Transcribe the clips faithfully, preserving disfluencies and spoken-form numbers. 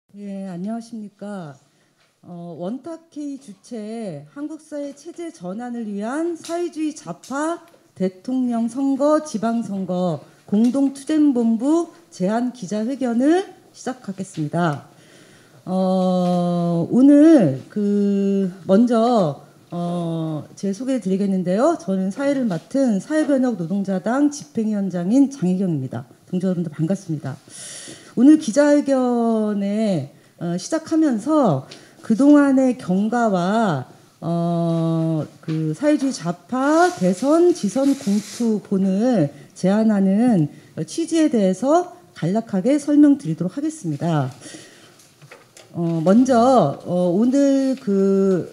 예, 안녕하십니까. 어, 원탁회의 주최 한국사회 체제 전환을 위한 사회주의 좌파 대통령 선거, 지방선거 공동투쟁본부 제안 기자회견을 시작하겠습니다. 어, 오늘 그 먼저 어, 제 소개를 드리겠는데요. 저는 사회를 맡은 사회변혁 노동자당 집행위원장인 장혜경입니다. 동지 여러분들 반갑습니다. 오늘 기자회견에 어, 시작하면서 그동안의 경과와 어, 그 사회주의 좌파 대선 지선 공투본을 제안하는 취지에 대해서 간략하게 설명드리도록 하겠습니다. 어, 먼저 어, 오늘 그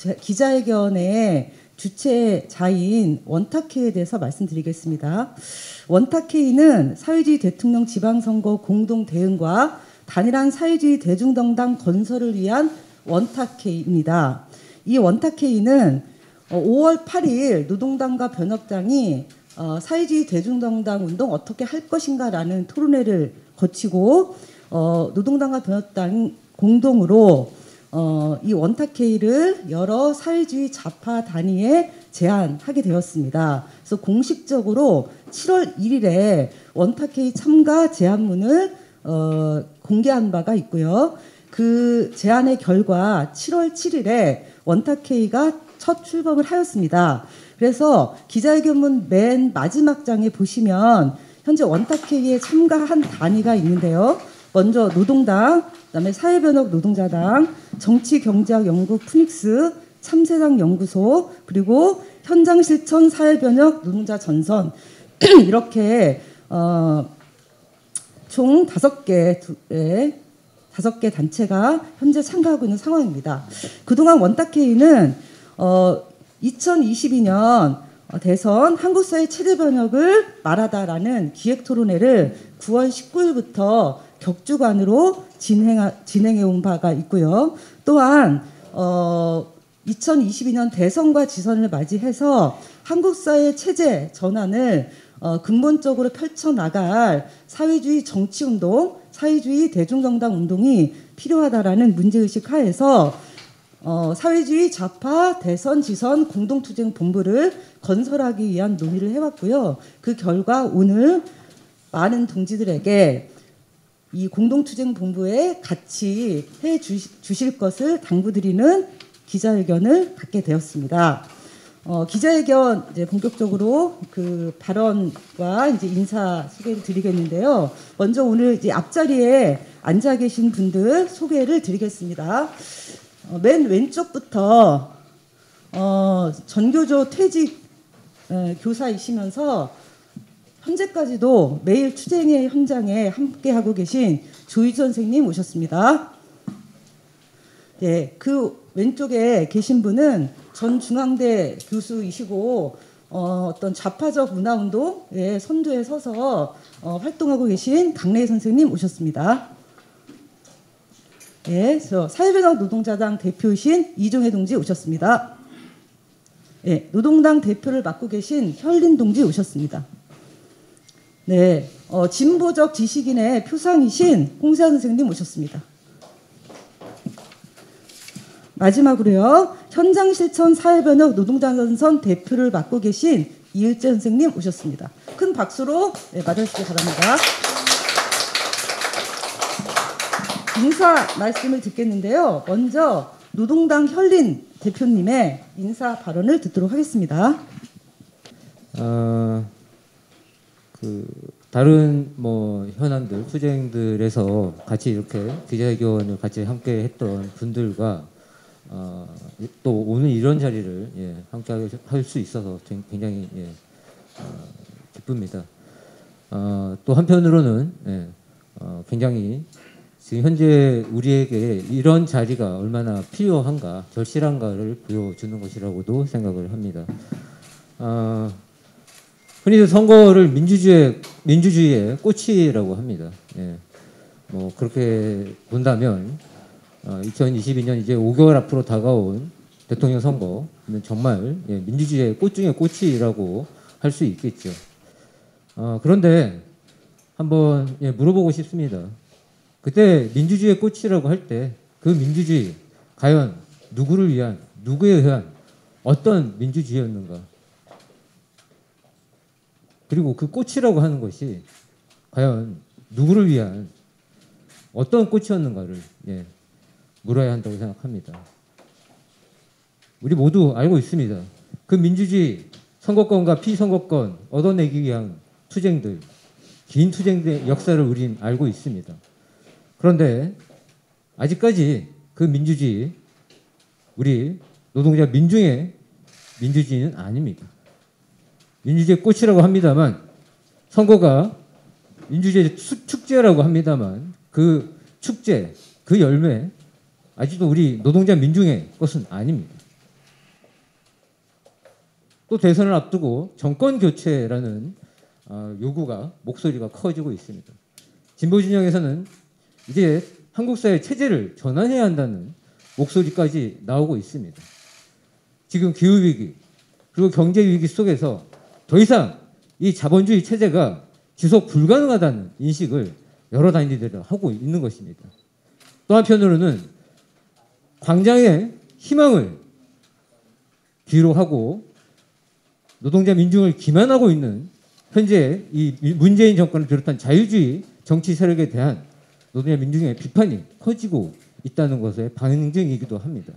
기자회견의 주최자인 원탁회의에 대해서 말씀드리겠습니다. 원탁회의는 사회주의 대통령 지방선거 공동대응과 단일한 사회주의 대중정당 건설을 위한 원탁회의입니다. 이 원탁회의는 오월 팔일 노동당과 변혁당이 사회주의 대중정당 운동 어떻게 할 것인가라는 토론회를 거치고 노동당과 변혁당 공동으로 어, 이 원탁회의를 여러 사회주의 좌파 단위에 제안하게 되었습니다. 그래서 공식적으로 칠월 일일에 원탁회의 참가 제안문을 어, 공개한 바가 있고요. 그 제안의 결과 칠월 칠일에 원탁회의가 첫 출범을 하였습니다. 그래서 기자회견문 맨 마지막 장에 보시면 현재 원탁회의에 참가한 단위가 있는데요. 먼저 노동당, 그다음에 사회변혁 노동자당, 정치경제학연구 푸닉스, 참새당 연구소, 그리고 현장실천 사회변혁 노동자 전선 이렇게 어, 총 다섯 개 다섯 개 단체가 현재 참가하고 있는 상황입니다. 그동안 원탁회의는 어, 이천이십이년 대선 한국사회 체제변혁을 말하다라는 기획토론회를 구월 십구일부터 격주간으로 진행, 진행해온 바가 있고요. 또한 어, 이천이십이년 대선과 지선을 맞이해서 한국사회 체제 전환을 어, 근본적으로 펼쳐나갈 사회주의 정치운동, 사회주의 대중정당 운동이 필요하다라는 문제의식 하에서 어, 사회주의 좌파 대선 지선 공동투쟁 본부를 건설하기 위한 논의를 해왔고요. 그 결과 오늘 많은 동지들에게 이 공동투쟁 본부에 같이 해 주실 것을 당부드리는 기자회견을 갖게 되었습니다. 어, 기자회견 이제 본격적으로 그 발언과 이제 인사 소개를 드리겠는데요. 먼저 오늘 이제 앞자리에 앉아 계신 분들 소개를 드리겠습니다. 어, 맨 왼쪽부터 어, 전교조 퇴직 에, 교사이시면서 현재까지도 매일 투쟁의 현장에 함께하고 계신 조희주 선생님 오셨습니다. 네, 그 왼쪽에 계신 분은 전 중앙대 교수이시고 어, 어떤 좌파적 문화운동의 선두에 서서 어, 활동하고 계신 강래희 선생님 오셨습니다. 네, 저 사회변혁 노동자당 대표이신 이종혜 동지 오셨습니다. 네, 노동당 대표를 맡고 계신 혈린 동지 오셨습니다. 네, 어, 진보적 지식인의 표상이신 홍세환 선생님 오셨습니다. 마지막으로요, 현장실천 사회변혁 노동자전선 대표를 맡고 계신 이을재 선생님 오셨습니다. 큰 박수로 네, 맞아주시기 바랍니다. 인사 말씀을 듣겠는데요. 먼저 노동당 혈린 대표님의 인사 발언을 듣도록 하겠습니다. 어, 그 다른 뭐 현안들, 투쟁들에서 같이 이렇게 기자회견을 같이 함께 했던 분들과 어, 또 오늘 이런 자리를 예, 함께 할 수 있어서 굉장히 예, 어, 기쁩니다. 어, 또 한편으로는 예, 어, 굉장히 지금 현재 우리에게 이런 자리가 얼마나 필요한가, 절실한가를 보여주는 것이라고도 생각을 합니다. 어, 흔히 선거를 민주주의, 민주주의의 꽃이라고 합니다. 예, 뭐 그렇게 본다면 어, 이천이십이년 이제 오 개월 앞으로 다가온 대통령 선거는 정말 예, 민주주의의 꽃 중의 꽃이라고 할 수 있겠죠. 어, 그런데 한번 예, 물어보고 싶습니다. 그때 민주주의의 꽃이라고 할 때 그 민주주의 과연 누구를 위한, 누구에 의한 어떤 민주주의였는가? 그리고 그 꽃이라고 하는 것이 과연 누구를 위한 어떤 꽃이었는가를 예, 물어야 한다고 생각합니다. 우리 모두 알고 있습니다. 그 민주주의 선거권과 피선거권 얻어내기 위한 투쟁들, 긴 투쟁의 역사를 우린 알고 있습니다. 그런데 아직까지 그 민주주의, 우리 노동자 민중의 민주주의는 아닙니다. 민주주의의 꽃이라고 합니다만, 선거가 민주주의 축제라고 합니다만, 그 축제, 그 열매, 아직도 우리 노동자 민중의 것은 아닙니다. 또 대선을 앞두고 정권 교체라는 요구가, 목소리가 커지고 있습니다. 진보 진영에서는 이제 한국 사회 체제를 전환해야 한다는 목소리까지 나오고 있습니다. 지금 기후위기, 그리고 경제위기 속에서 더 이상 이 자본주의 체제가 지속 불가능하다는 인식을 여러 단위들이 하고 있는 것입니다. 또 한편으로는 광장의 희망을 뒤로 하고 노동자 민중을 기만하고 있는 현재 이 문재인 정권을 비롯한 자유주의 정치 세력에 대한 노동자 민중의 비판이 커지고 있다는 것의 반증이기도 합니다.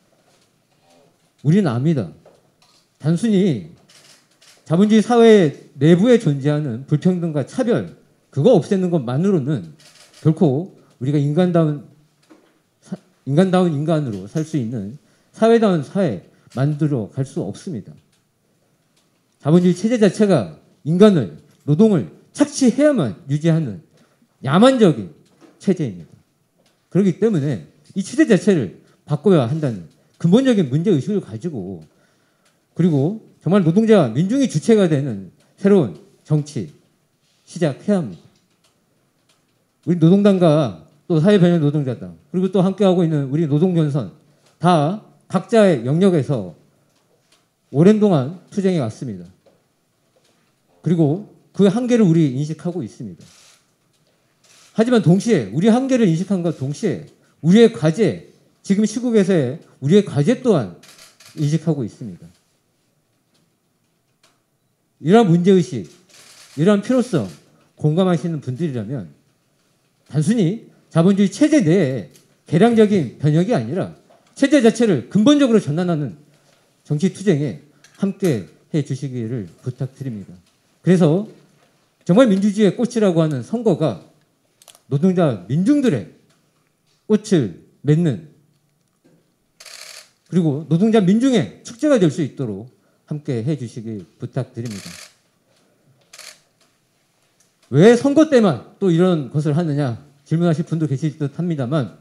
우리는 압니다. 단순히 자본주의 사회 내부에 존재하는 불평등과 차별, 그거 없애는 것만으로는 결코 우리가 인간다운, 인간다운 인간으로 살 수 있는 사회다운 사회 만들어 갈 수 없습니다. 자본주의 체제 자체가 인간을, 노동을 착취해야만 유지하는 야만적인 체제입니다. 그렇기 때문에 이 체제 자체를 바꿔야 한다는 근본적인 문제의식을 가지고, 그리고 정말 노동자 민중이 주체가 되는 새로운 정치 시작해야 합니다. 우리 노동당과 또 사회변형 노동자당, 그리고 또 함께하고 있는 우리 노동전선 다 각자의 영역에서 오랜 동안 투쟁해 왔습니다. 그리고 그 한계를 우리 인식하고 있습니다. 하지만 동시에 우리 한계를 인식한과 동시에 우리의 과제, 지금 시국에서의 우리의 과제 또한 인식하고 있습니다. 이러한 문제의식, 이러한 필요성 공감하시는 분들이라면 단순히 자본주의 체제 내에 개량적인 변혁이 아니라 체제 자체를 근본적으로 전환하는 정치 투쟁에 함께 해 주시기를 부탁드립니다. 그래서 정말 민주주의의 꽃이라고 하는 선거가 노동자 민중들의 꽃을 맺는, 그리고 노동자 민중의 축제가 될 수 있도록 함께 해 주시기 부탁드립니다. 왜 선거 때만 또 이런 것을 하느냐 질문하실 분도 계실 듯 합니다만,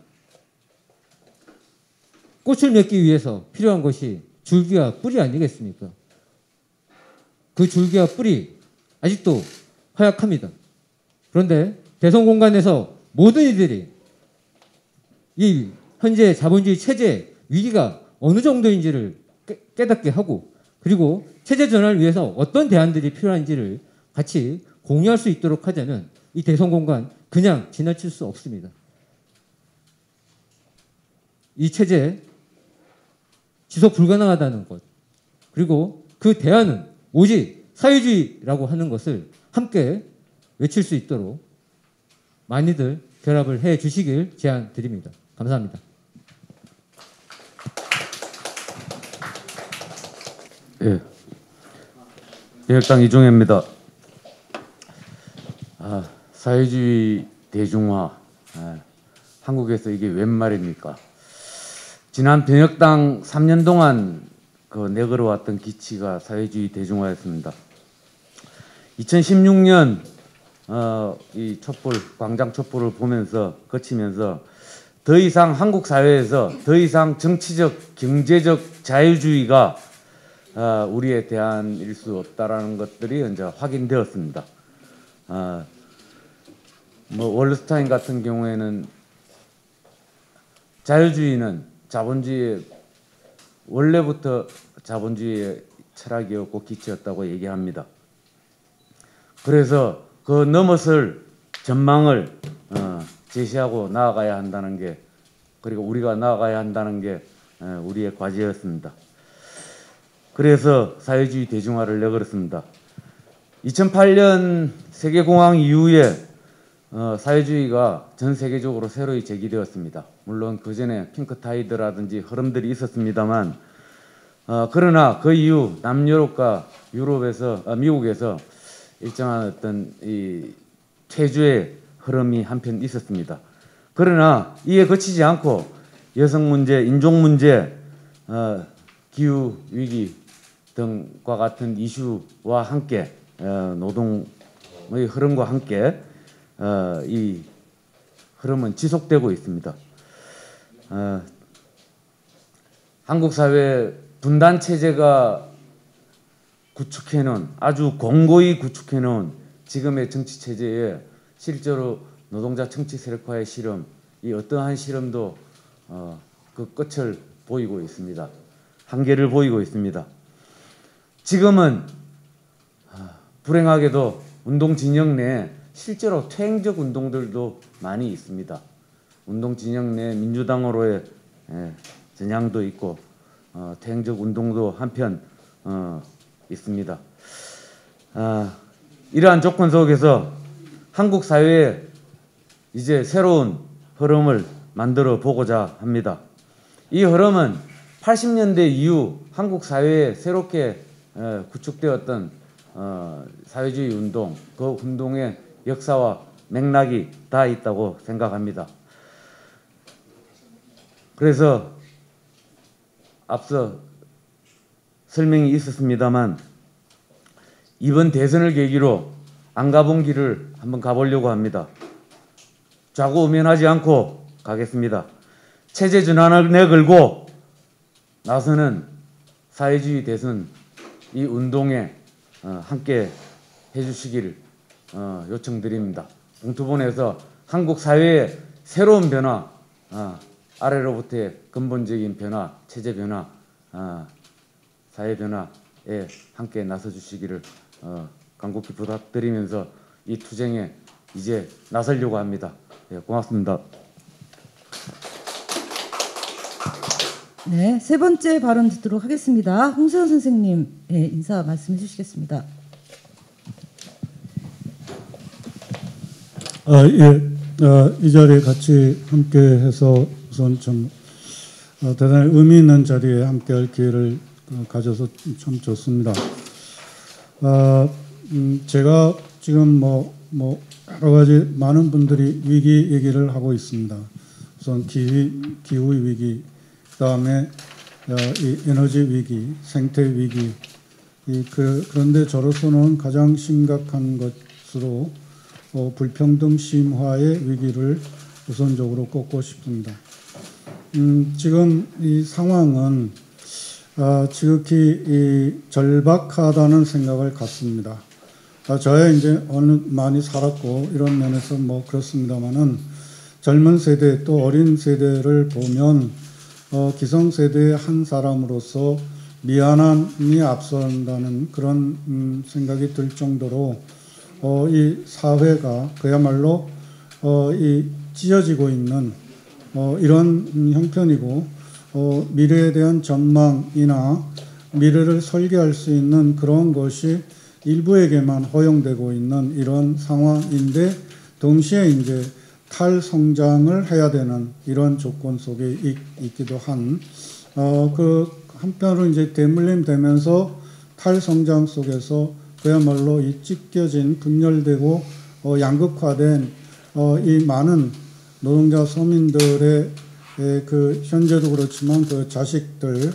꽃을 맺기 위해서 필요한 것이 줄기와 뿌리 아니겠습니까? 그 줄기와 뿌리 아직도 허약합니다. 그런데 대선 공간에서 모든 이들이 이 현재 자본주의 체제 위기가 어느 정도인지를 깨닫게 하고, 그리고 체제 전환을 위해서 어떤 대안들이 필요한지를 같이 공유할 수 있도록 하자면 이 대선 공간 그냥 지나칠 수 없습니다. 이 체제 지속 불가능하다는 것, 그리고 그 대안은 오직 사회주의라고 하는 것을 함께 외칠 수 있도록 많이들 결합을 해 주시길 제안 드립니다. 감사합니다. 예, 개혁당 이종혜입니다. 아, 사회주의 대중화, 아, 한국에서 이게 웬 말입니까? 지난 변혁당 삼 년 동안 그 내걸어왔던 기치가 사회주의 대중화였습니다. 이천십육 년 어, 이 촛불, 광장 촛불을 보면서 거치면서 더 이상 한국 사회에서 더 이상 정치적, 경제적 자유주의가 어, 우리의 대안일 수 없다라는 것들이 이제 확인되었습니다. 어, 뭐 월르스타인 같은 경우에는 자유주의는 자본주의의 원래부터 자본주의의 철학이었고 기치였다고 얘기합니다. 그래서 그 넘어설 전망을 어, 제시하고 나아가야 한다는 게, 그리고 우리가 나아가야 한다는 게 우리의 과제였습니다. 그래서 사회주의 대중화를 내걸었습니다. 이천팔 년 세계공황 이후에 어, 사회주의가 전 세계적으로 새로이 제기되었습니다. 물론 그 전에 핑크타이드라든지 흐름들이 있었습니다만, 어, 그러나 그 이후 남유럽과 유럽에서 아, 미국에서 일정한 어떤 이 퇴주의 흐름이 한편 있었습니다. 그러나 이에 그치지 않고 여성 문제, 인종 문제, 어, 기후 위기 등과 같은 이슈와 함께 어, 노동의 흐름과 함께 어, 이 흐름은 지속되고 있습니다. 어, 한국 사회 분단 체제가 구축해놓은, 아주 공고히 구축해놓은 지금의 정치 체제에 실제로 노동자 정치 세력화의 실험, 이 어떠한 실험도 어, 그 끝을 보이고 있습니다. 한계를 보이고 있습니다. 지금은 불행하게도 운동 진영 내에 실제로 퇴행적 운동들도 많이 있습니다. 운동 진영 내 민주당으로의 예, 전향도 있고 어, 퇴행적 운동도 한편 어, 있습니다. 아, 이러한 조건 속에서 한국 사회에 이제 새로운 흐름을 만들어 보고자 합니다. 이 흐름은 팔십 년대 이후 한국 사회에 새롭게 에, 구축되었던 어, 사회주의 운동, 그 운동의 역사와 맥락이 다 있다고 생각합니다. 그래서 앞서 설명이 있었습니다만 이번 대선을 계기로 안 가본 길을 한번 가보려고 합니다. 좌고우면하지 않고 가겠습니다. 체제 전환을 내걸고 나서는 사회주의 대선 이 운동에 어, 함께 해주시기를 어, 요청드립니다. 봉투본에서 한국 사회의 새로운 변화, 어, 아래로부터의 근본적인 변화, 체제 변화, 어, 사회 변화에 함께 나서 주시기를 어, 간곡히 부탁드리면서 이 투쟁에 이제 나서려고 합니다. 네, 고맙습니다. 네, 세 번째 발언 듣도록 하겠습니다. 홍세현 선생님, 예, 인사 말씀해 주시겠습니다. 아, 예, 어, 이 자리에 같이 함께해서 우선 좀 어, 대단히 의미 있는 자리에 함께할 기회를 어, 가져서 참 좋습니다. 아, 음, 제가 지금 뭐, 뭐 여러 가지 많은 분들이 위기 얘기를 하고 있습니다. 우선 기후, 기후 위기, 그다음에 어, 이 에너지 위기, 생태 위기. 이 그, 그런데 저로서는 가장 심각한 것으로 어, 불평등 심화의 위기를 우선적으로 꼽고 싶습니다. 음, 지금 이 상황은 아, 지극히 이 절박하다는 생각을 갖습니다. 아, 저야 이제 어느 많이 살았고 이런 면에서 뭐 그렇습니다만은 젊은 세대 또 어린 세대를 보면 어, 기성세대의 한 사람으로서 미안함이 앞선다는 그런 음, 생각이 들 정도로 어, 이 사회가 그야말로 어, 이 찢어지고 있는 어, 이런 음, 형편이고 어, 미래에 대한 전망이나 미래를 설계할 수 있는 그런 것이 일부에게만 허용되고 있는 이런 상황인데 동시에 이제 탈성장을 해야 되는 이런 조건 속에 있, 있기도 한, 어, 그 한편으로 이제 대물림 되면서 탈성장 속에서 그야말로 이 찢겨진 분열되고 어, 양극화된 어, 이 많은 노동자 서민들의 에, 그 현재도 그렇지만 그 자식들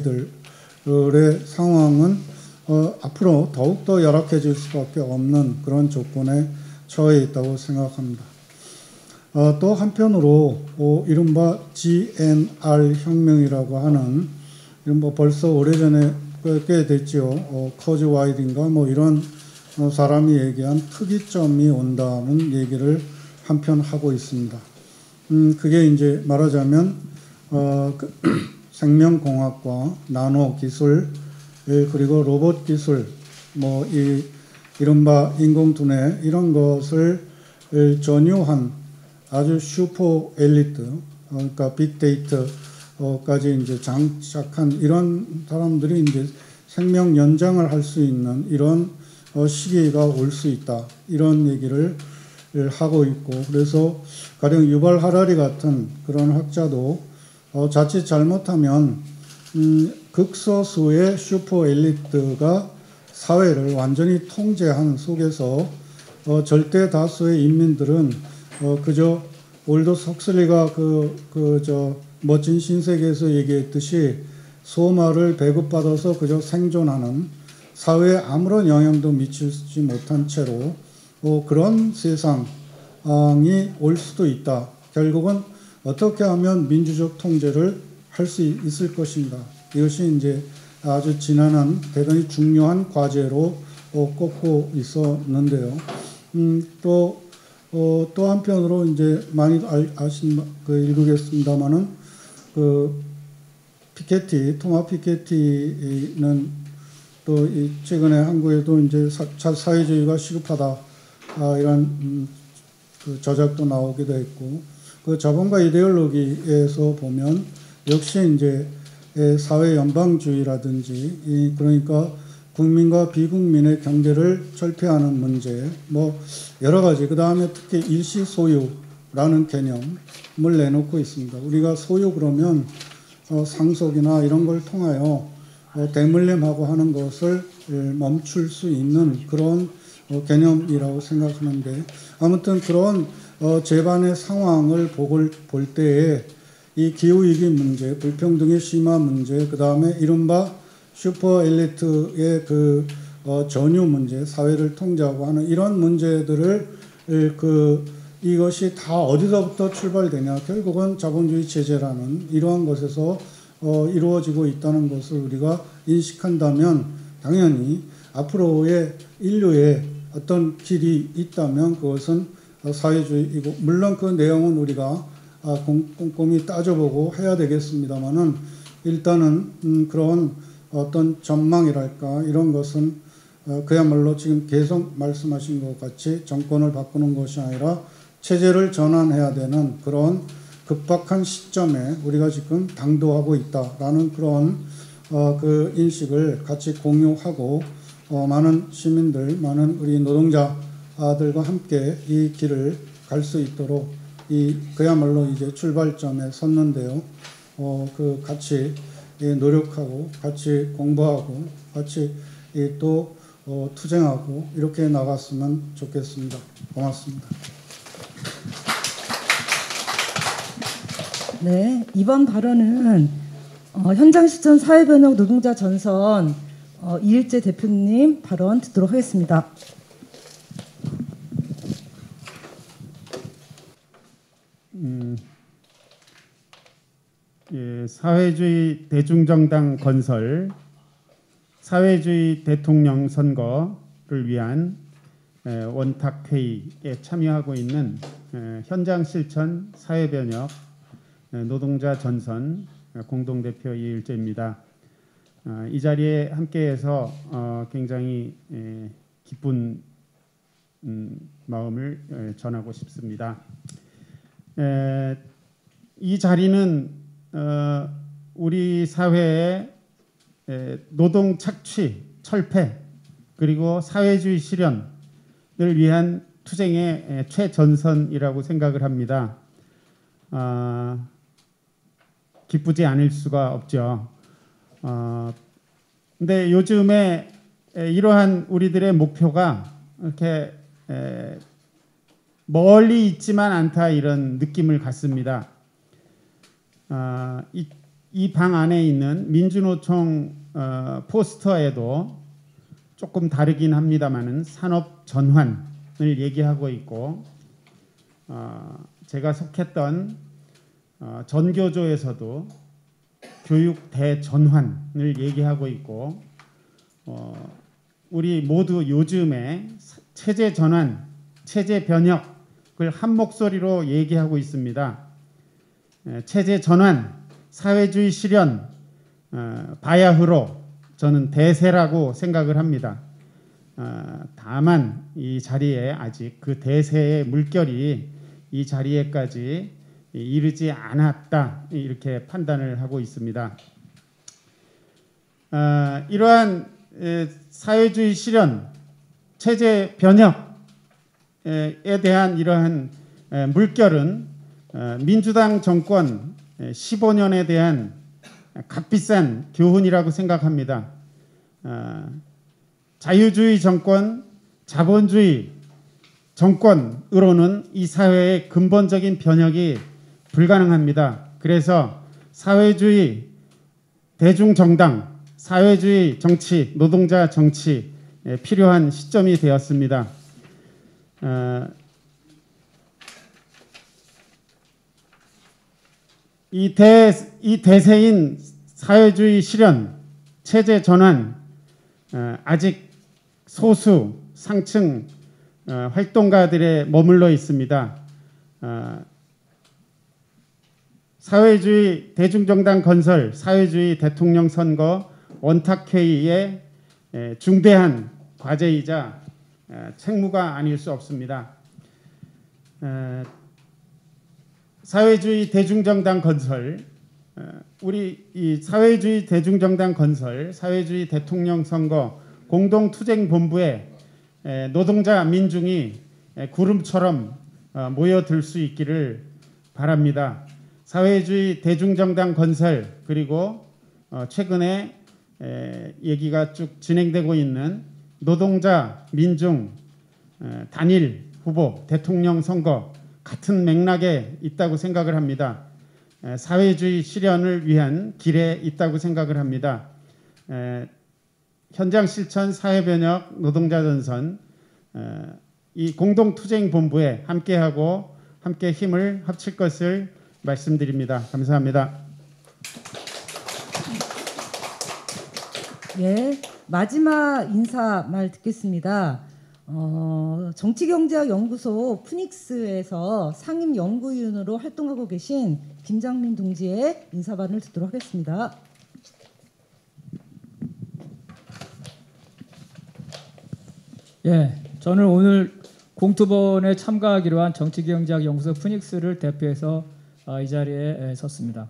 아이들의 상황은 어, 앞으로 더욱더 열악해질 수밖에 없는 그런 조건에 처해 있다고 생각합니다. 어, 또 한편으로 어, 이른바 지엔알 혁명이라고 하는 이른바 벌써 오래전에 꽤 됐지요. 어, 커즈 와이드인가 뭐 이런 어, 사람이 얘기한 특이점이 온다는 얘기를 한편 하고 있습니다. 음, 그게 이제 말하자면 어, 그, 생명공학과 나노 기술 그리고 로봇 기술 뭐 이 이른바 인공두뇌 이런 것을 전유한 아주 슈퍼 엘리트, 어, 그러니까 빅데이터까지 이제 장착한 이런 사람들이 이제 생명 연장을 할 수 있는 이런 어, 시기가 올 수 있다. 이런 얘기를 하고 있고, 그래서 가령 유발 하라리 같은 그런 학자도 어, 자칫 잘못하면 음, 극소수의 슈퍼 엘리트가 사회를 완전히 통제하는 속에서 어, 절대 다수의 인민들은 어, 그저 올더스 헉슬리가 그, 그, 저, 멋진 신세계에서 얘기했듯이 소마를 배급받아서 그저 생존하는 사회에 아무런 영향도 미치지 못한 채로 어, 그런 세상이 올 수도 있다. 결국은 어떻게 하면 민주적 통제를 할 수 있을 것인가. 이것이 이제 아주 지난한 대단히 중요한 과제로 어, 꼽고 있었는데요. 음, 또, 어, 또 한편으로 이제 많이 알, 아신, 그 읽으겠습니다만은 그 피케티, 토마 피케티는 또 이 최근에 한국에도 이제 사, 사회주의가 시급하다. 아, 이런 음, 그 저작도 나오기도 했고, 그 자본과 이데올로기에서 보면 역시 이제 사회 연방주의라든지 이 그러니까 국민과 비국민의 경계를 철폐하는 문제, 뭐 여러 가지, 그 다음에 특히 일시 소유라는 개념을 내놓고 있습니다. 우리가 소유 그러면 어, 상속이나 이런 걸 통하여 어, 대물림하고 하는 것을 멈출 수 있는 그런 어, 개념이라고 생각하는데, 아무튼 그런 어, 재반의 상황을 보고, 볼 때에 이 기후위기 문제, 불평등의 심화 문제, 그 다음에 이른바 슈퍼 엘리트의 그 어, 전유 문제, 사회를 통제하고 하는 이런 문제들을 그 이것이 다 어디서부터 출발되냐, 결국은 자본주의 체제라는 이러한 것에서 어, 이루어지고 있다는 것을 우리가 인식한다면 당연히 앞으로의 인류의 어떤 길이 있다면 그것은 사회주의이고, 물론 그 내용은 우리가 꼼꼼히 따져보고 해야 되겠습니다만은 일단은 음 그런 어떤 전망이랄까 이런 것은 그야말로 지금 계속 말씀하신 것 같이 정권을 바꾸는 것이 아니라 체제를 전환해야 되는 그런 급박한 시점에 우리가 지금 당도하고 있다라는 그런 어 그 인식을 같이 공유하고 어 많은 시민들, 많은 우리 노동자들과 함께 이 길을 갈 수 있도록 이 그야말로 이제 출발점에 섰는데요. 어 그 같이 노력하고 같이 공부하고 같이 또 어 투쟁하고 이렇게 나갔으면 좋겠습니다. 고맙습니다. 네, 이번 발언은 어, 현장 실천 사회변혁 노동자 전선 어, 이일재 대표님 발언 듣도록 하겠습니다. 음, 예, 사회주의 대중정당 건설, 사회주의 대통령 선거를 위한 에, 원탁회의에 참여하고 있는 에, 현장 실천 사회변혁 에, 노동자 전선 공동대표 이일재입니다. 어, 이 자리에 함께해서 어, 굉장히 에, 기쁜 음, 마음을 에, 전하고 싶습니다. 에, 이 자리는 어, 우리 사회의 에, 노동 착취, 철폐, 그리고 사회주의 실현을 위한 투쟁의 에, 최전선이라고 생각을 합니다. 어, 기쁘지 않을 수가 없죠. 어, 근데 요즘에 에, 이러한 우리들의 목표가 이렇게 에, 멀리 있지만 않다, 이런 느낌을 갖습니다. 어, 이, 이 방 안에 있는 민주노총 어, 포스터에도 조금 다르긴 합니다만은 산업 전환을 얘기하고 있고, 어, 제가 속했던 어, 전교조에서도 교육 대전환을 얘기하고 있고, 어, 우리 모두 요즘에 체제 전환, 체제 변혁을 한 목소리로 얘기하고 있습니다. 체제 전환, 사회주의 실현, 어, 바야흐로 저는 대세라고 생각을 합니다. 어, 다만 이 자리에 아직 그 대세의 물결이 이 자리에까지 이르지 않았다 이렇게 판단을 하고 있습니다. 어, 이러한 에, 사회주의 실현, 체제 변혁에 대한 이러한 에, 물결은 어, 민주당 정권 십오 년에 대한 값비싼 교훈이라고 생각합니다. 어, 자유주의 정권, 자본주의 정권으로는 이 사회의 근본적인 변혁이 불가능합니다. 그래서 사회주의 대중정당, 사회주의 정치, 노동자 정치 필요한 시점이 되었습니다. 어, 이, 대, 이 대세인 사회주의 실현, 체제 전환, 어, 아직 소수 상층 어, 활동가들에 머물러 있습니다. 어, 사회주의 대중정당 건설, 사회주의 대통령 선거 원탁회의의 에, 중대한 과제이자 에, 책무가 아닐 수 없습니다. 에, 사회주의 대중정당 건설, 에, 우리 이 사회주의 대중정당 건설, 사회주의 대통령 선거 공동투쟁본부에 에, 노동자 민중이 에, 구름처럼 어, 모여들 수 있기를 바랍니다. 사회주의 대중정당 건설 그리고 어, 최근에 에, 얘기가 쭉 진행되고 있는 노동자 민중 에, 단일 후보 대통령 선거 같은 맥락에 있다고 생각을 합니다. 에, 사회주의 실현을 위한 길에 있다고 생각을 합니다. 에, 현장 실천 사회변혁 노동자 전선 에, 이 공동투쟁본부에 함께하고 함께 힘을 합칠 것을 말씀드립니다. 감사합니다. 예, 마지막 인사 말 듣겠습니다. 어, 정치경제학연구소 푸닉스에서 상임연구위원으로 활동하고 계신 김장민 동지의 인사반을 듣도록 하겠습니다. 예, 저는 오늘 공투본에 참가하기로 한 정치경제학연구소 푸닉스를 대표해서 이 자리에 섰습니다.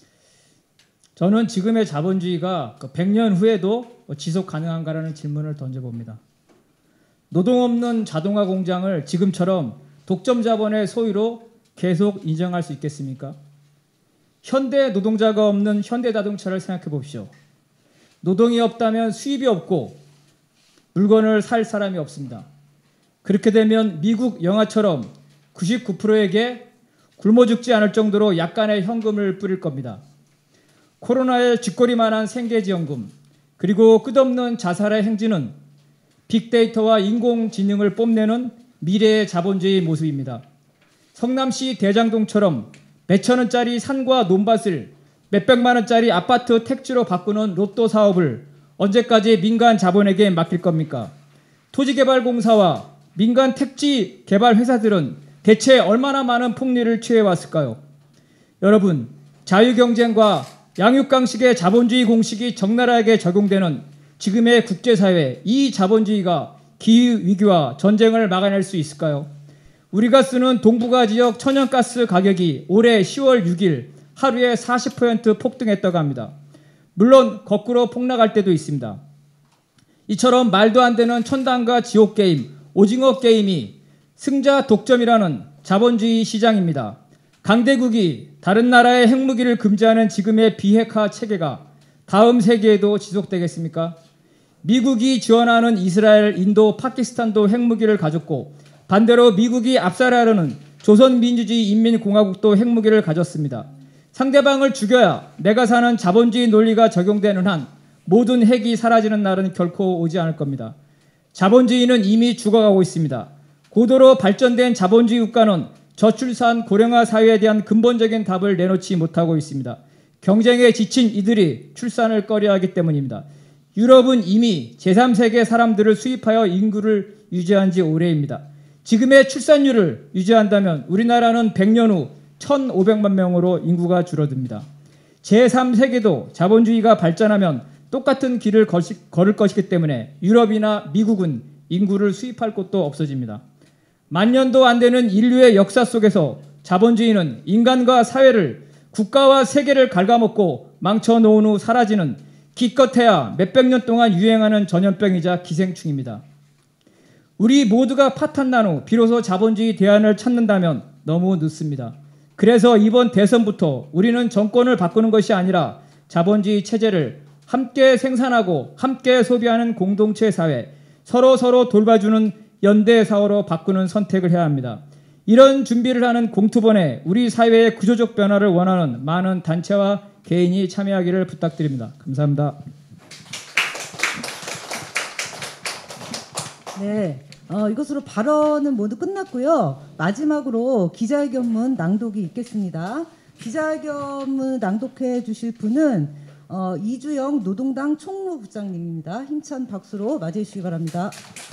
저는 지금의 자본주의가 백 년 후에도 지속 가능한가라는 질문을 던져봅니다. 노동 없는 자동화 공장을 지금처럼 독점 자본의 소유로 계속 인정할 수 있겠습니까? 현대 노동자가 없는 현대 자동차를 생각해 봅시오. 노동이 없다면 수입이 없고 물건을 살 사람이 없습니다. 그렇게 되면 미국 영화처럼 구십구 퍼센트에게 굶어 죽지 않을 정도로 약간의 현금을 뿌릴 겁니다. 코로나에 쥐꼬리만한 생계지원금 그리고 끝없는 자살의 행진은 빅데이터와 인공지능을 뽐내는 미래의 자본주의 모습입니다. 성남시 대장동처럼 몇천 원짜리 산과 논밭을 몇백만 원짜리 아파트 택지로 바꾸는 로또 사업을 언제까지 민간 자본에게 맡길 겁니까? 토지개발공사와 민간 택지 개발 회사들은 대체 얼마나 많은 폭리를 취해왔을까요? 여러분, 자유경쟁과 양육강식의 자본주의 공식이 적나라하게 적용되는 지금의 국제사회, 이 자본주의가 기후위기와 전쟁을 막아낼 수 있을까요? 우리가 쓰는 동북아 지역 천연가스 가격이 올해 시월 육일 하루에 사십 퍼센트 폭등했다고 합니다. 물론 거꾸로 폭락할 때도 있습니다. 이처럼 말도 안 되는 천당과 지옥게임, 오징어 게임이 승자 독점이라는 자본주의 시장입니다. 강대국이 다른 나라의 핵무기를 금지하는 지금의 비핵화 체계가 다음 세기에도 지속되겠습니까? 미국이 지원하는 이스라엘, 인도, 파키스탄도 핵무기를 가졌고 반대로 미국이 압살하려는 조선민주주의 인민공화국도 핵무기를 가졌습니다. 상대방을 죽여야 내가 사는 자본주의 논리가 적용되는 한 모든 핵이 사라지는 날은 결코 오지 않을 겁니다. 자본주의는 이미 죽어가고 있습니다. 고도로 발전된 자본주의 국가는 저출산 고령화 사회에 대한 근본적인 답을 내놓지 못하고 있습니다. 경쟁에 지친 이들이 출산을 꺼려하기 때문입니다. 유럽은 이미 제삼 세계 사람들을 수입하여 인구를 유지한 지 오래입니다. 지금의 출산율을 유지한다면 우리나라는 백 년 후 천오백만 명으로 인구가 줄어듭니다. 제삼 세계도 자본주의가 발전하면 똑같은 길을 걸을 것이기 때문에 유럽이나 미국은 인구를 수입할 곳도 없어집니다. 만년도 안 되는 인류의 역사 속에서 자본주의는 인간과 사회를, 국가와 세계를 갉아먹고 망쳐놓은 후 사라지는 기껏해야 몇백 년 동안 유행하는 전염병이자 기생충입니다. 우리 모두가 파탄난 후 비로소 자본주의 대안을 찾는다면 너무 늦습니다. 그래서 이번 대선부터 우리는 정권을 바꾸는 것이 아니라 자본주의 체제를 함께 생산하고 함께 소비하는 공동체 사회, 서로 서로 돌봐주는 연대 사회로 바꾸는 선택을 해야 합니다. 이런 준비를 하는 공투번에 우리 사회의 구조적 변화를 원하는 많은 단체와 개인이 참여하기를 부탁드립니다. 감사합니다. 네, 어, 이것으로 발언은 모두 끝났고요. 마지막으로 기자회견문 낭독이 있겠습니다. 기자회견문 낭독해 주실 분은 어, 이주영 노동당 총무부장님입니다. 힘찬 박수로 맞이해 주시기 바랍니다.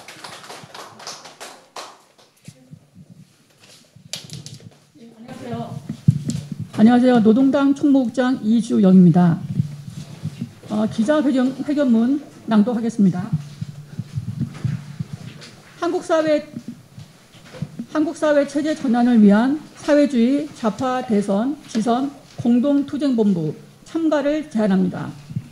안녕하세요. 안녕하세요. 노동당 총무국장 이주영입니다. 어, 기자회견 회견문 낭독하겠습니다. 한국 사회 한국 사회 체제 전환을 위한 사회주의 좌파 대선 지선 공동투쟁본부 참가를 제안합니다.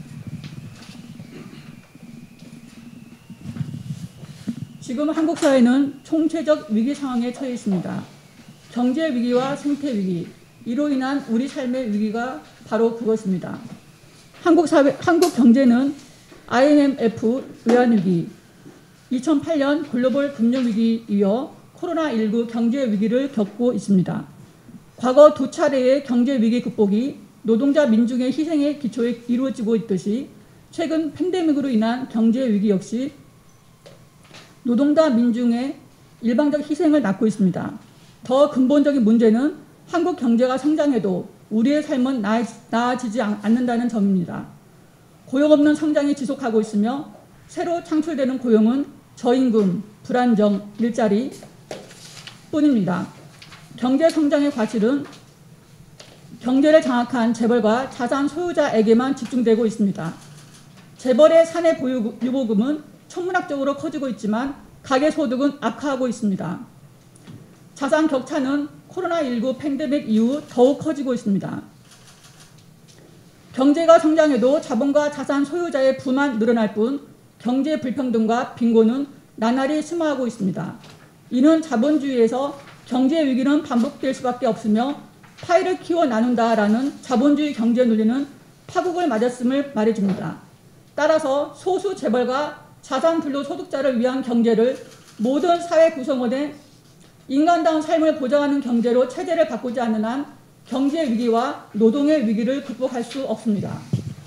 지금 한국 사회는 총체적 위기 상황에 처해 있습니다. 경제 위기와 생태 위기, 이로 인한 우리 삶의 위기가 바로 그것입니다. 한국 사회, 한국 경제는 아이엠에프 외환위기, 이천팔 년 글로벌 금융위기 이어 코로나십구 경제 위기를 겪고 있습니다. 과거 두 차례의 경제 위기 극복이 노동자 민중의 희생에 기초에 이루어지고 있듯이 최근 팬데믹으로 인한 경제 위기 역시 노동자 민중의 일방적 희생을 낳고 있습니다. 더 근본적인 문제는 한국 경제가 성장해도 우리의 삶은 나아지지 않는다는 점입니다. 고용 없는 성장이 지속하고 있으며 새로 창출되는 고용은 저임금, 불안정, 일자리 뿐입니다. 경제 성장의 과실은 경제를 장악한 재벌과 자산 소유자에게만 집중되고 있습니다. 재벌의 사내 보유 유보금은 천문학적으로 커지고 있지만 가계소득은 악화하고 있습니다. 자산 격차는 코로나십구 팬데믹 이후 더욱 커지고 있습니다. 경제가 성장해도 자본과 자산 소유자의 부만 늘어날 뿐 경제 불평등과 빈곤은 나날이 심화하고 있습니다. 이는 자본주의에서 경제 위기는 반복될 수밖에 없으며 파이를 키워 나눈다라는 자본주의 경제 논리는 파국을 맞았음을 말해줍니다. 따라서 소수 재벌과 자산 불로 소득자를 위한 경제를 모든 사회 구성원의 인간다운 삶을 보장하는 경제로 체제를 바꾸지 않는 한 경제 위기와 노동의 위기를 극복할 수 없습니다.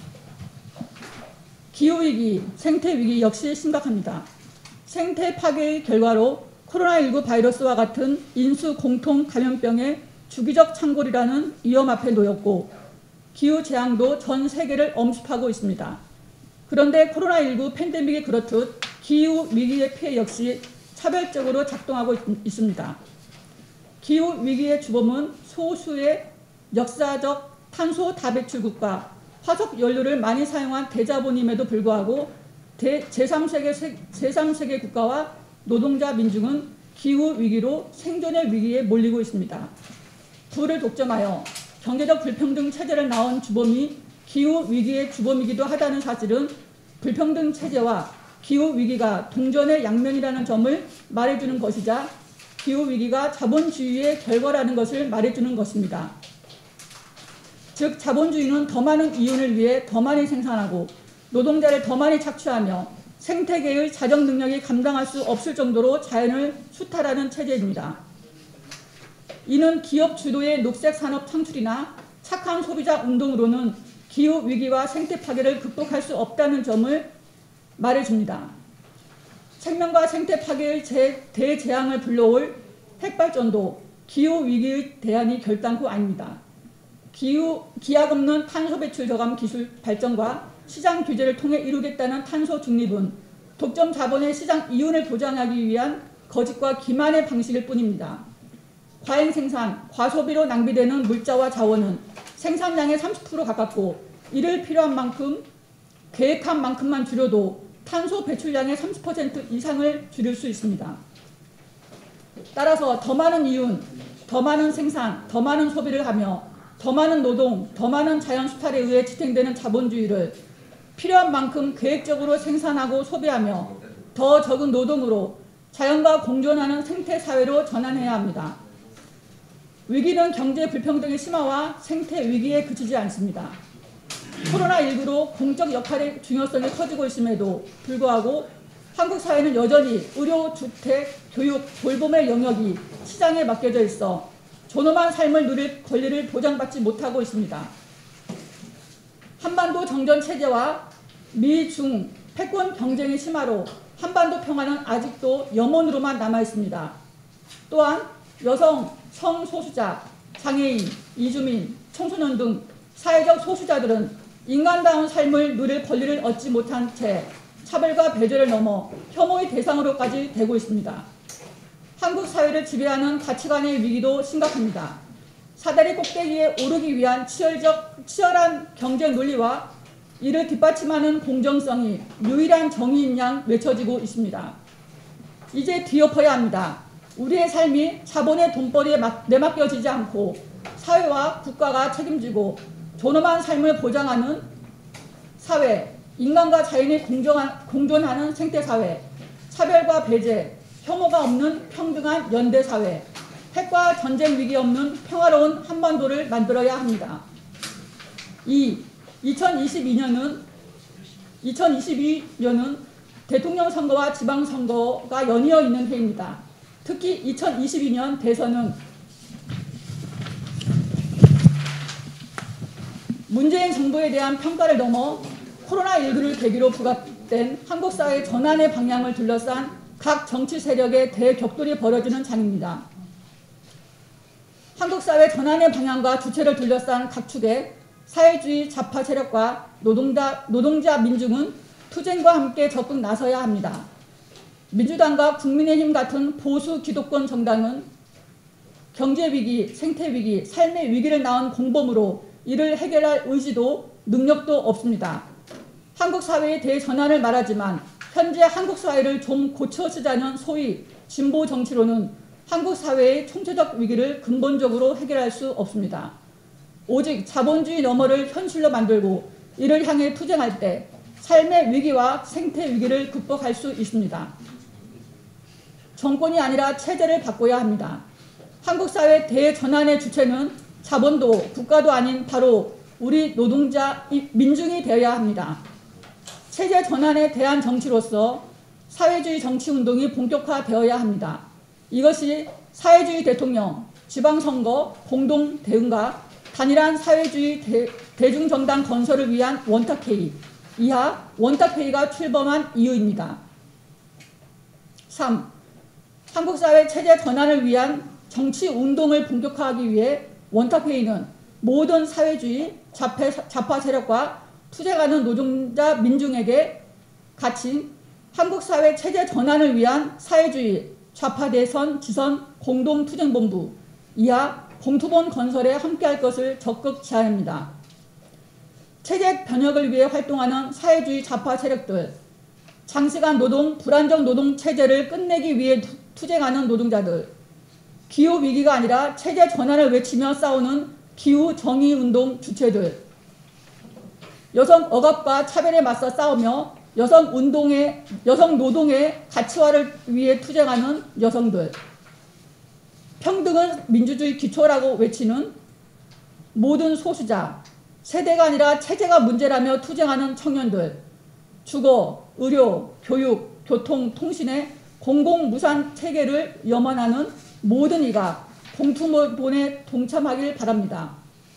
기후위기, 생태위기 역시 심각합니다. 생태 파괴의 결과로 코로나십구 바이러스와 같은 인수 공통 감염병의 주기적 창궐이라는 위험 앞에 놓였고 기후재앙도 전 세계를 엄습하고 있습니다. 그런데 코로나십구 팬데믹이 그렇듯 기후위기의 피해 역시 차별적으로 작동하고 있, 있습니다. 기후위기의 주범은 소수의 역사적 탄소 다배출국과 화석 연료를 많이 사용한 대자본임에도 불구하고 대, 제삼 세계, 제삼 세계 국가와 노동자 민중은 기후위기로 생존의 위기에 몰리고 있습니다. 부를 독점하여 경제적 불평등 체제를 낳은 주범이 기후위기의 주범이기도 하다는 사실은 불평등 체제와 기후위기가 동전의 양면이라는 점을 말해주는 것이자 기후위기가 자본주의의 결과라는 것을 말해주는 것입니다. 즉 자본주의는 더 많은 이윤을 위해 더 많이 생산하고 노동자를 더 많이 착취하며 생태계의 자정 능력이 감당할 수 없을 정도로 자연을 수탈하는 체제입니다. 이는 기업 주도의 녹색 산업 창출이나 착한 소비자 운동으로는 기후위기와 생태 파괴를 극복할 수 없다는 점을 말해줍니다. 생명과 생태 파괴의 대재앙을 불러올 핵발전도 기후위기의 대안이 결단코 아닙니다. 기후, 기약 없는 탄소 배출 저감 기술 발전과 시장 규제를 통해 이루겠다는 탄소 중립은 독점 자본의 시장 이윤을 보장하기 위한 거짓과 기만의 방식일 뿐입니다. 과잉 생산, 과소비로 낭비되는 물자와 자원은 생산량의 삼십 퍼센트 가깝고 이를 필요한 만큼 계획한 만큼만 줄여도 탄소 배출량의 삼십 퍼센트 이상을 줄일 수 있습니다. 따라서 더 많은 이윤, 더 많은 생산, 더 많은 소비를 하며 더 많은 노동, 더 많은 자연 수탈에 의해 지탱되는 자본주의를 필요한 만큼 계획적으로 생산하고 소비하며 더 적은 노동으로 자연과 공존하는 생태사회로 전환해야 합니다. 위기는 경제 불평등의 심화와 생태 위기에 그치지 않습니다. 코로나십구로 공적 역할의 중요성이 커지고 있음에도 불구하고 한국 사회는 여전히 의료, 주택, 교육, 돌봄의 영역이 시장에 맡겨져 있어 존엄한 삶을 누릴 권리를 보장받지 못하고 있습니다. 한반도 정전 체제와 미, 중, 패권 경쟁의 심화로 한반도 평화는 아직도 염원으로만 남아 있습니다. 또한 여성, 성소수자, 장애인, 이주민, 청소년 등 사회적 소수자들은 인간다운 삶을 누릴 권리를 얻지 못한 채 차별과 배제를 넘어 혐오의 대상으로까지 되고 있습니다. 한국 사회를 지배하는 가치관의 위기도 심각합니다. 사다리 꼭대기에 오르기 위한 치열적, 치열한 경쟁 논리와 이를 뒷받침하는 공정성이 유일한 정의인 양 외쳐지고 있습니다. 이제 뒤엎어야 합니다. 우리의 삶이 자본의 돈벌이에 내맡겨지지 않고 사회와 국가가 책임지고 존엄한 삶을 보장하는 사회, 인간과 자연이 공존한, 공존하는 생태사회, 차별과 배제, 혐오가 없는 평등한 연대사회, 핵과 전쟁 위기 없는 평화로운 한반도를 만들어야 합니다. 이 이천이십이 년은 이천이십이 년은 대통령 선거와 지방선거가 연이어 있는 해입니다. 특히 이천이십이 년 대선은 문재인 정부에 대한 평가를 넘어 코로나십구를 계기로 부각된 한국 사회 전환의 방향을 둘러싼 각 정치 세력의 대격돌이 벌어지는 장입니다. 한국 사회 전환의 방향과 주체를 둘러싼 각 축의 사회주의 좌파 세력과 노동자, 노동자 민중은 투쟁과 함께 적극 나서야 합니다. 민주당과 국민의힘 같은 보수 기득권 정당은 경제위기, 생태위기, 삶의 위기를 낳은 공범으로 이를 해결할 의지도 능력도 없습니다. 한국 사회의 대전환을 말하지만 현재 한국 사회를 좀 고쳐쓰자는 소위 진보 정치로는 한국 사회의 총체적 위기를 근본적으로 해결할 수 없습니다. 오직 자본주의 너머를 현실로 만들고 이를 향해 투쟁할 때 삶의 위기와 생태 위기를 극복할 수 있습니다. 정권이 아니라 체제를 바꿔야 합니다. 한국 사회 대전환의 주체는 자본도 국가도 아닌 바로 우리 노동자, 민중이 되어야 합니다. 체제 전환에 대한 정치로서 사회주의 정치운동이 본격화되어야 합니다. 이것이 사회주의 대통령, 지방선거, 공동 대응과 단일한 사회주의 대, 대중정당 건설을 위한 원탁회의, 이하 원탁회의가 출범한 이유입니다. 삼. 한국사회 체제 전환을 위한 정치운동을 본격화하기 위해 원탁회의는 모든 사회주의 좌파, 좌파 세력과 투쟁하는 노동자 민중에게 갇힌 한국사회 체제 전환을 위한 사회주의 좌파 대선 지선 공동투쟁본부 이하 공투본 건설에 함께할 것을 적극 제안합니다. 체제 변혁을 위해 활동하는 사회주의 좌파 세력들, 장시간 노동, 불안정 노동 체제를 끝내기 위해 투쟁하는 노동자들, 기후위기가 아니라 체제 전환을 외치며 싸우는 기후정의운동 주체들, 여성 억압과 차별에 맞서 싸우며 여성 운동의, 여성 노동의 가치화를 위해 투쟁하는 여성들, 평등은 민주주의 기초라고 외치는 모든 소수자, 세대가 아니라 체제가 문제라며 투쟁하는 청년들, 주거, 의료, 교육, 교통, 통신의 공공무상 체계를 염원하는 모든 이가 공투본에 동참하길 바랍니다.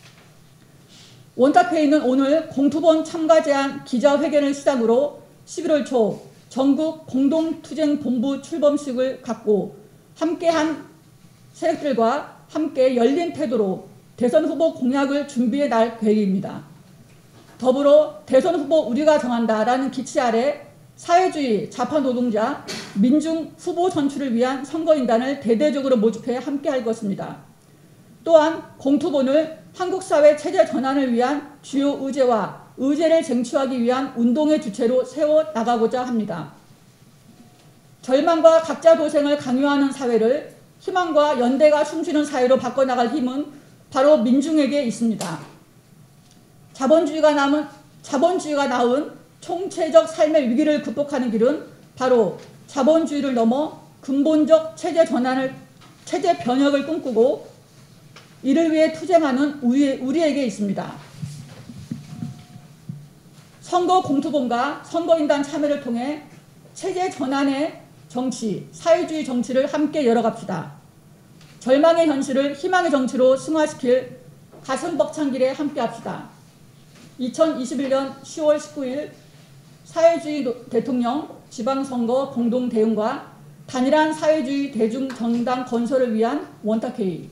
원탁회의는 오늘 공투본 참가 제안 기자회견을 시작으로 십일월 초 전국 공동투쟁본부 출범식을 갖고 함께한 세력들과 함께 열린 태도로 대선 후보 공약을 준비해 날 계획입니다. 더불어 대선 후보 우리가 정한다라는 기치 아래 사회주의, 좌파 노동자, 민중 후보 선출을 위한 선거인단을 대대적으로 모집해 함께할 것입니다. 또한 공투본을 한국사회 체제 전환을 위한 주요 의제와 의제를 쟁취하기 위한 운동의 주체로 세워나가고자 합니다. 절망과 각자 도생을 강요하는 사회를 희망과 연대가 숨쉬는 사회로 바꿔나갈 힘은 바로 민중에게 있습니다. 자본주의가 남은 자본주의가 낳은 총체적 삶의 위기를 극복하는 길은 바로 자본주의를 넘어 근본적 체제 전환을 체제 변혁을 꿈꾸고 이를 위해 투쟁하는 우리, 우리에게 있습니다. 선거 공투본과 선거인단 참여를 통해 체제 전환의 정치, 사회주의 정치를 함께 열어갑시다. 절망의 현실을 희망의 정치로 승화시킬 가슴 벅찬 길에 함께합시다. 이천이십일 년 시월 십구일 사회주의 대통령 지방선거 공동대응과 단일한 사회주의 대중정당 건설을 위한 원탁회의.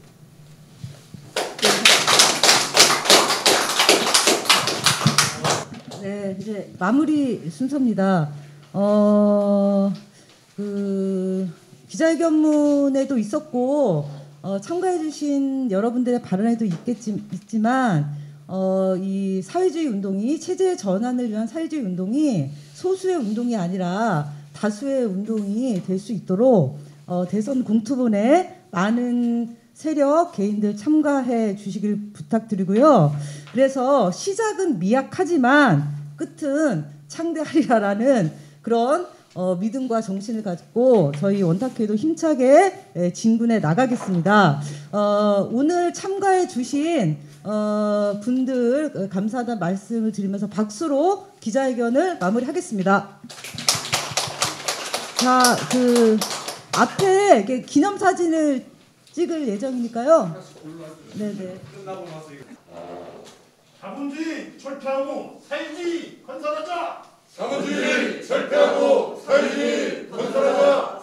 네, 이제 마무리 순서입니다. 어, 그 기자회견문에도 있었고 어, 참가해주신 여러분들의 발언에도 있겠지, 있지만 어, 이 사회주의 운동이 체제 전환을 위한 사회주의 운동이 소수의 운동이 아니라 다수의 운동이 될 수 있도록 어, 대선 공투본에 많은 세력, 개인들 참가해 주시길 부탁드리고요. 그래서 시작은 미약하지만 끝은 창대하리라라는 그런 어, 믿음과 정신을 가지고 저희 원탁회도 힘차게 예, 진군해 나가겠습니다. 어, 오늘 참가해 주신 어, 분들 감사하다는 말씀을 드리면서 박수로 기자회견을 마무리하겠습니다. 자, 그 앞에 이렇게 기념사진을 찍을 예정이니까요. 네네. 자본주의 철폐하고 사회주의 건설하자. 자본주의 철폐하고 사회주의 건설하자.